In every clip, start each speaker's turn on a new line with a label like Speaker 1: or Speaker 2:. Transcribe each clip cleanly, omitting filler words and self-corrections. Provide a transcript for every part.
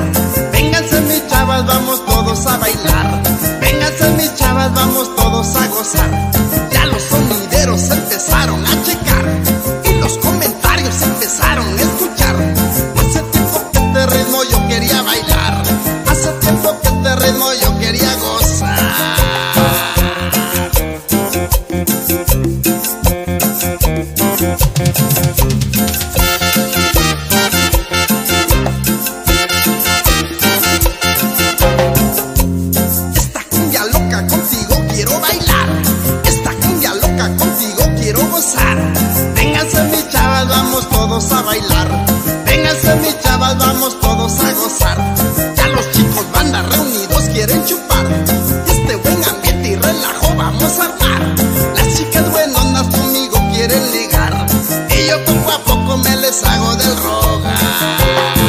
Speaker 1: Vénganse mis chavas, vamos todos a bailar. Vénganse mis chavas, vamos todos a gozar. Ya los sonideros empezaron a checar y los comentarios empezaron a escuchar. Hace tiempo que este ritmo yo quería bailar. Hace tiempo que este ritmo yo quería gozar. Esta cumbia loca contigo quiero bailar. Esta cumbia loca contigo quiero gozar. Vénganse mis chavas, vamos todos a bailar. Vénganse mis chavas, vamos todos a gozar. Ya los chicos banda reunidos quieren chupar. Este buen ambiente y relajo vamos a armar. Las chicas buenonas conmigo quieren ligar y yo poco a poco me les hago del rogar.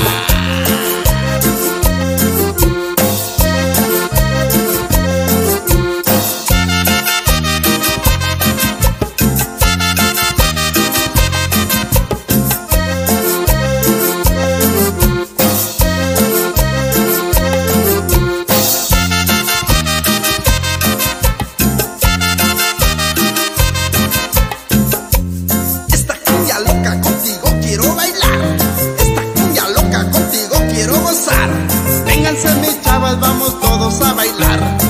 Speaker 1: Esta cumbia loca contigo quiero bailar. Esta cumbia loca contigo quiero gozar. Vénganse mis chavas, vamos todos a bailar.